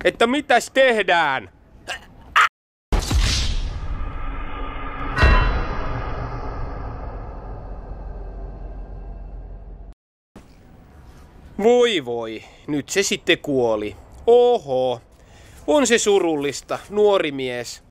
Että mitäs tehdään? Voi, nyt se sitten kuoli. Oho, on se surullista, nuori mies.